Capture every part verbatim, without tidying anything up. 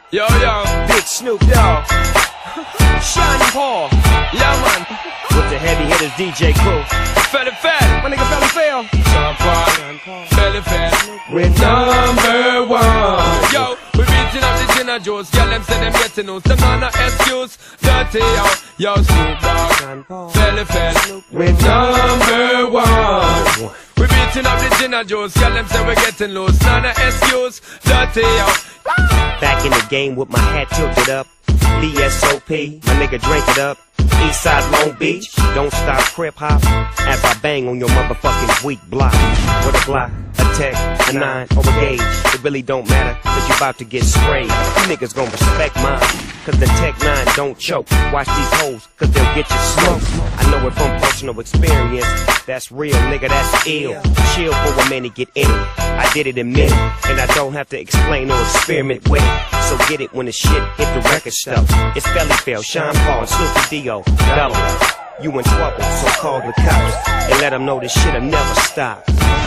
Yo, yo, Big Snoop Dogg, Sean Paul, yeah, man. with the heavy hitters D J Crew. Felly Fell, My nigga Felly Fell, Sean Paul, Felly Fell. with number one. Yo, we beating up the Gina Joes. Girl, them say them getting news. Them not no excuse. Dirty, yo, yo, Snoop Dogg, Felly Fell. With number one. We beating up the Gina Joes. Girl, them say we getting loose. Not no excuse. Dirty, yo. Back in the game with my hat tilted up. B S O P, my nigga drink it up. Eastside Long Beach, don't stop crip hop as I bang on your motherfucking weak block. With a Glock, a Tech, a nine, or a gauge, it really don't matter, cause you about to get sprayed. You niggas gon' respect mine, cause the Tech nine don't choke. Watch these hoes, cause they'll get you smoked. I know it from personal experience, that's real, nigga, that's ill. Chill for a minute, get in it. I did it in minute, and I don't have to explain or experiment with it. So get it when the shit hit the record stuff. It's Felly Fell, Sean Paul, and Snoopy Dio. Double, you in trouble, so call the cops and let them know this shit'll never stop.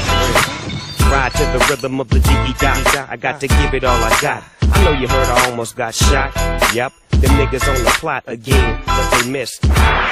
Ride to the rhythm of the diggy dot. I got to give it all I got. I know you heard I almost got shot. Yep, them niggas on the plot again, but they missed.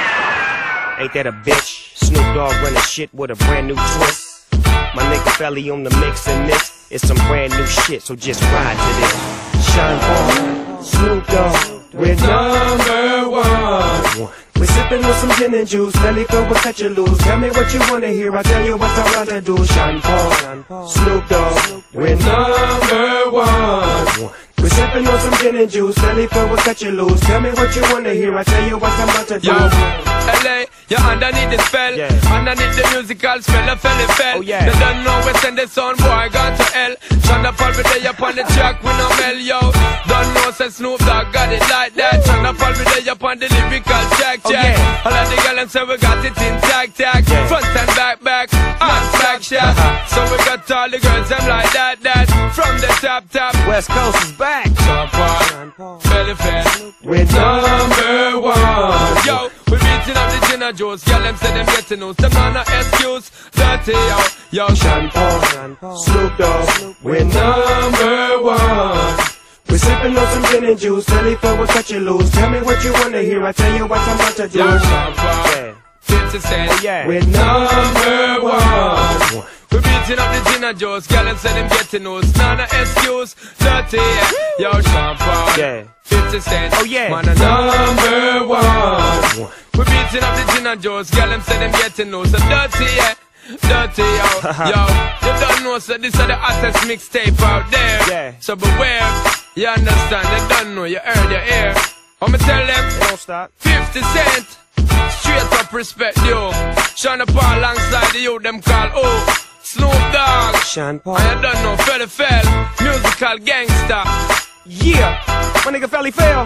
Ain't that a bitch? Snoop Dogg running shit with a brand new twist. My nigga Felly on the mix, and this is some brand new shit, so just ride to this. Sean Paul, Snoop Dogg, with number one. We're sipping on some gin and juice, Felly Fell will cut you loose. Tell me what you wanna hear, I'll tell you what I want to do. Sean Paul, Snoop Dogg, with number one. We're sipping on some gin and juice, Felly Fell will cut you loose. Tell me what you wanna hear, I'll tell you what I'm about to do. Yo, L A, you're underneath the spell. Yeah. Underneath the musical spell of Felly Fell. Oh, yeah. They don't know we send the son, boy, gone to hell. Shonda Paul be there up on the track, we no mel, yo. Don't know, say Snoop Dogg got it like that. Shonda Paul be there up on the lyrical check, check. Oh, yeah. All of the girls them say we got it in tag, tag. Yeah. Front and back, back, and back shot. Uh-huh. So we got all the girls them like that, that. From the top, top. West Coast is back. Sean Paul, Felly Fell. With number one. Yo, we beating up the Gina Joes. Girl, them say them getting news. Them not no excuse. Dirty, yo, yo. Sean Paul, Snoop Dogg, with number one. We're sipping on some gin and juice, Felly Fell will cut you loose. Tell me what you wanna hear, I tell you what I'm about to do. Yo, Sean Paul, Yeah. fifty cent. Yeah. With number one. We beating up the Gina Joes. Girl, them say them getting news. Not no excuse. Dirty, yeah. Yo, Sean Paul, Yeah. fifty cent. Oh, yeah. Man, a number one. We beating up the Gina Joes. Girl, them say them getting news. So dirty, yeah. Dirty, yo, yo. You don't know, so this is the hottest mixtape out there. Yeah. So beware, you understand, you don't know, you heard your ear. I'ma tell them, Don't stop. fifty cent, straight up respect, yo. Sean Paul alongside the youth, them call, oh, Snoop Dogg. Sean Paul. And you don't know, Felly Fell, musical gangster. Yeah. My nigga Felly Fell.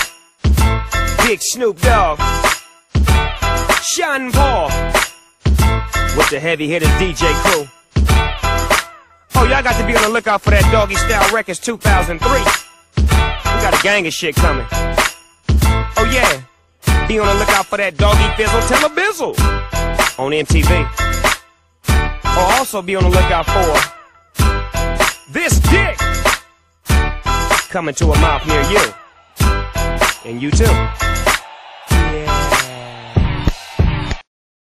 Big Snoop Dogg. Sean Paul. With the heavy hitters D J Crew. Oh, y'all got to be on the lookout for that Doggy Style Records two thousand three. We got a gang of shit coming. Oh yeah, be on the lookout for that Doggy Fizzle Tell a Bizzle on M T V. Or also be on the lookout for This Dick coming to a mouth near you. And you too. Yeah.